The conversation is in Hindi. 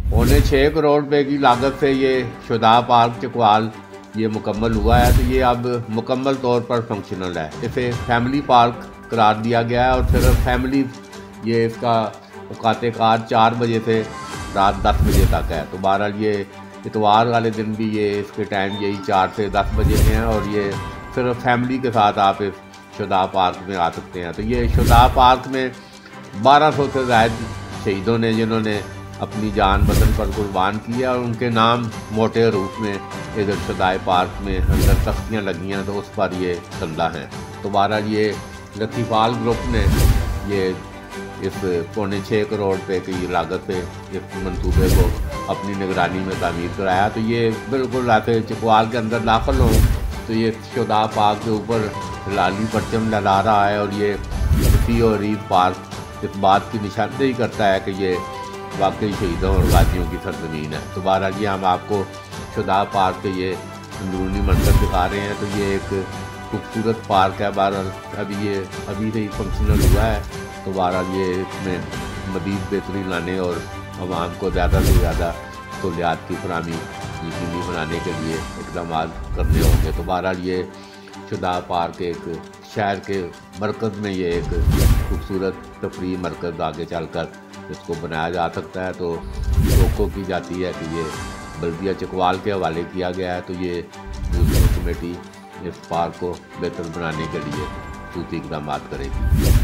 ₹6.25 करोड़ की लागत से ये शोधा पार्क चकवाल ये मुकम्मल हुआ है। तो ये अब मुकम्मल तौर पर फंक्शनल है। इसे फैमिली पार्क करार दिया गया है और सिर्फ फैमिली ये इसका औकात कार 4 बजे से रात 10 बजे तक है। तो बहरहाल ये इतवार वाले दिन भी ये इसके टाइम यही 4 से 10 बजे में है और ये सिर्फ फैमिली के साथ आप इस शोधा पार्क में आ सकते हैं। तो ये शोधा पार्क में 1200 से ज़ायद शहीदों ने जिन्होंने अपनी जान वतन पर कुर्बान किया और उनके नाम मोटे रूप में इधर शोधा पार्क में अंदर तख्तियाँ लगी हैं, तो उस पर ये चंदा हैं। तो बहरहाल ये लतीफ़ाल ग्रुप ने ये इस ₹6.25 करोड़ की लागत से इस मंसूबे को अपनी निगरानी में तामीर कराया। तो ये बिल्कुल ऐसे चकवाल के अंदर दाखिल हो तो ये शोधा पार्क के ऊपर लाली परचम लहरा रहा है और ये इसी और ईद पार्क इस बात की निशानदेही करता है कि ये वाकई शहीदों और गाजियों की सरजमीन है। तो बहरहाल ये हम आपको शोधा पार्क के ये अंदरूनी मंजर दिखा रहे हैं। तो ये एक खूबसूरत पार्क है। बहरहाल अभी से ही फंक्शनल हुआ है। तो बहरहाल ये इसमें मज़ीद बेहतरी लाने और आवाम को ज़्यादा से ज़्यादा सहूलियात की फराहमी यकीनी बनाने के लिए इक़दाम करने होंगे। तो बहरहाल ये शोधा पार्क एक शहर के मरकज़ में ये एक खूबसूरत तफरीह मरकज़ आगे चलकर इसको बनाया जा सकता है। तो तवक्को की जाती है कि ये बल्दिया चकवाल के हवाले किया गया है। तो ये म्यूनसिपल कमेटी इस पार्क को बेहतर बनाने के लिए सूती इक़दाम करेगी।